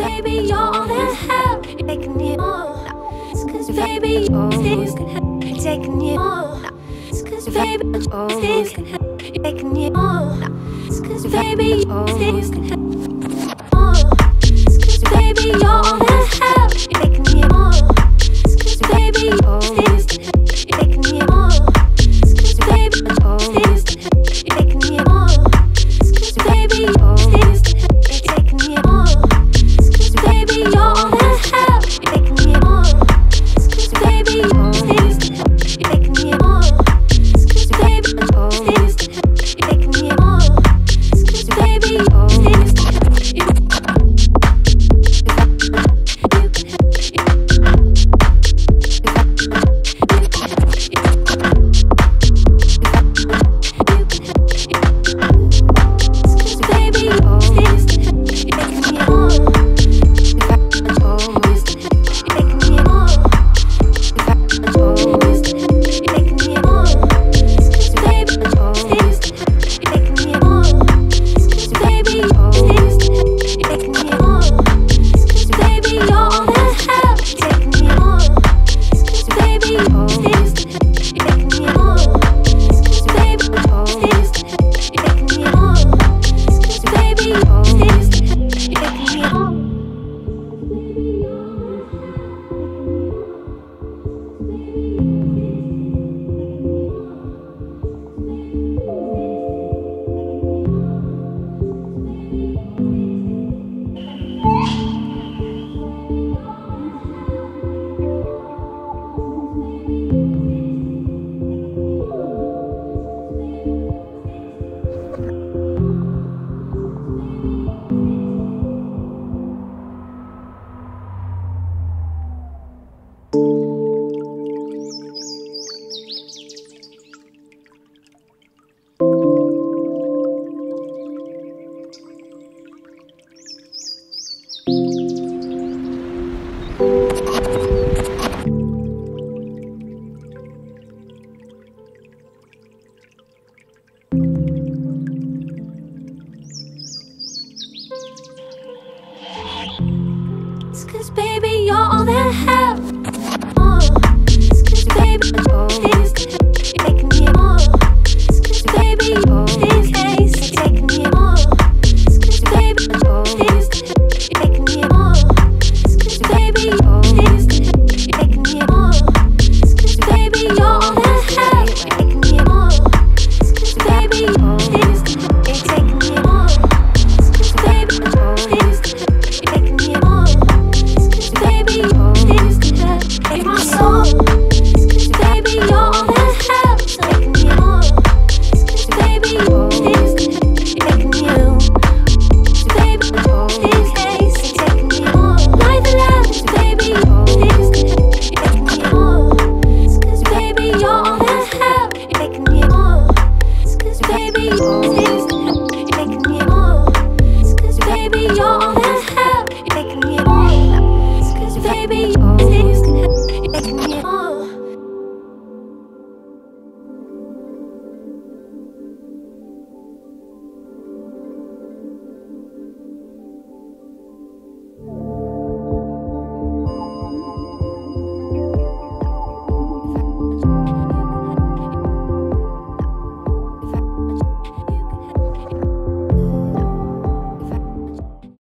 baby, you're all the hell. You're taking it all. Cause baby, things can help. You're taking it all. Cause baby, things can help. You're taking it all. Cause baby, things can help. Cause baby, you're all the hell. You're taking it all. Cause baby, things can help. You're taking it all. Cause baby, things can help. You're taking it all. Cause baby, things can help. You're taking it all. Cause baby, you're all the hell. You're taking it all. Cause baby, things can help. You're taking it all. Cause baby, things can help. You're taking it all. Cause baby, things can help. Cause baby,